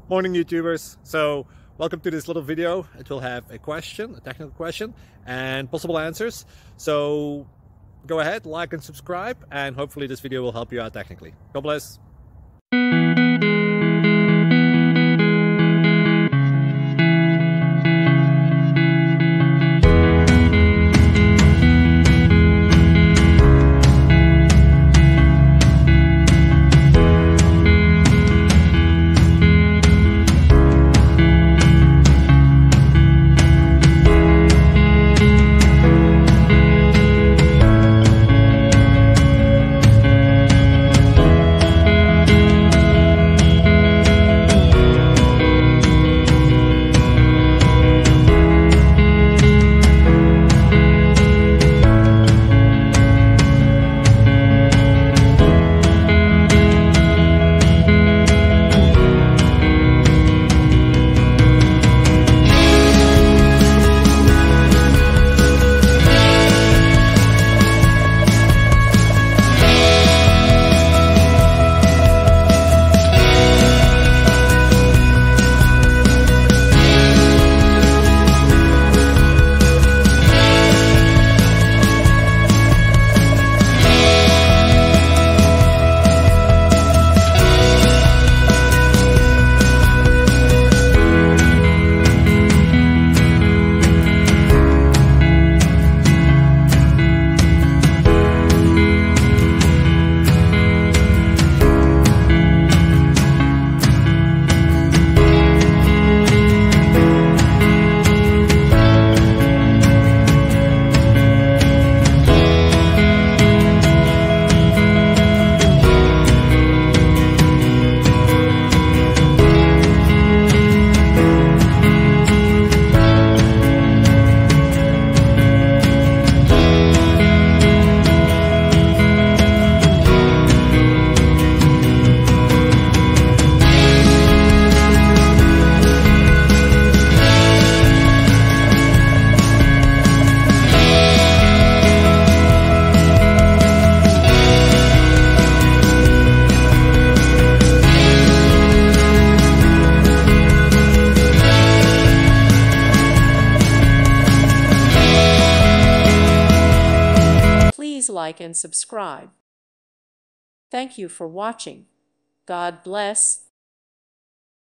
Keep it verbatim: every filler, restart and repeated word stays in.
Morning YouTubers. So welcome to this little video. It will have a question, a technical question, and possible answers. So go ahead, like and subscribe, and hopefully this video will help you out technically. God bless. Please like and subscribe. Thank you for watching. God bless.